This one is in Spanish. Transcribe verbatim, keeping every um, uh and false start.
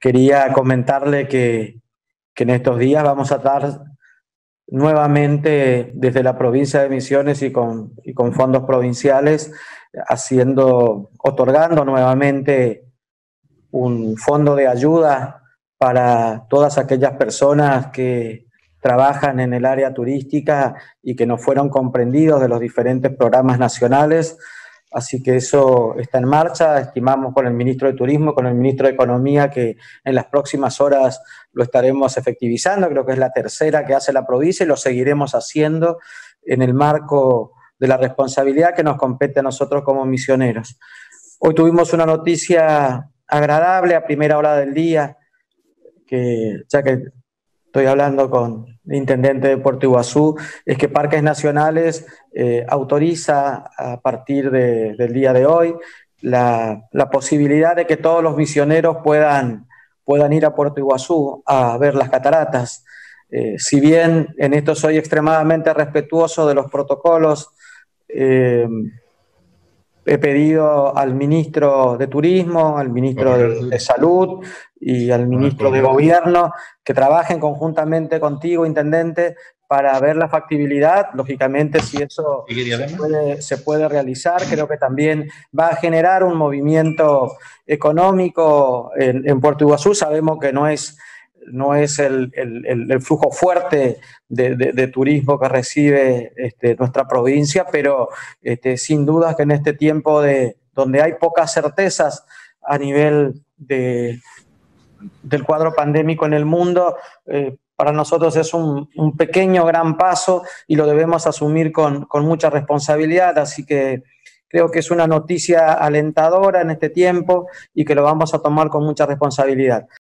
quería comentarle que, que en estos días vamos a estar nuevamente desde la provincia de Misiones y con, y con fondos provinciales haciendo, otorgando nuevamente un fondo de ayuda para todas aquellas personas que trabajan en el área turística y que no fueron comprendidos de los diferentes programas nacionales. Así que eso está en marcha. Estimamos con el ministro de Turismo, con el ministro de Economía, que en las próximas horas lo estaremos efectivizando. Creo que es la tercera que hace la provincia y lo seguiremos haciendo en el marco de la responsabilidad que nos compete a nosotros como misioneros. Hoy tuvimos una noticia agradable a primera hora del día, que ya que estoy hablando con el intendente de Puerto Iguazú, es que Parques Nacionales eh, autoriza a partir de, del día de hoy la, la posibilidad de que todos los misioneros puedan, puedan ir a Puerto Iguazú a ver las cataratas. Eh, si bien en esto soy extremadamente respetuoso de los protocolos, eh, he pedido al ministro de Turismo, al ministro de, de Salud y al ministro de Gobierno que trabajen conjuntamente contigo, intendente, para ver la factibilidad. Lógicamente, si eso se puede, se puede realizar, creo que también va a generar un movimiento económico en, en Puerto Iguazú. Sabemos que no es... no es el, el, el flujo fuerte de, de, de turismo que recibe este, nuestra provincia, pero este, sin duda que en este tiempo de, donde hay pocas certezas a nivel de, del cuadro pandémico en el mundo, eh, para nosotros es un, un pequeño gran paso y lo debemos asumir con, con mucha responsabilidad, así que creo que es una noticia alentadora en este tiempo y que lo vamos a tomar con mucha responsabilidad.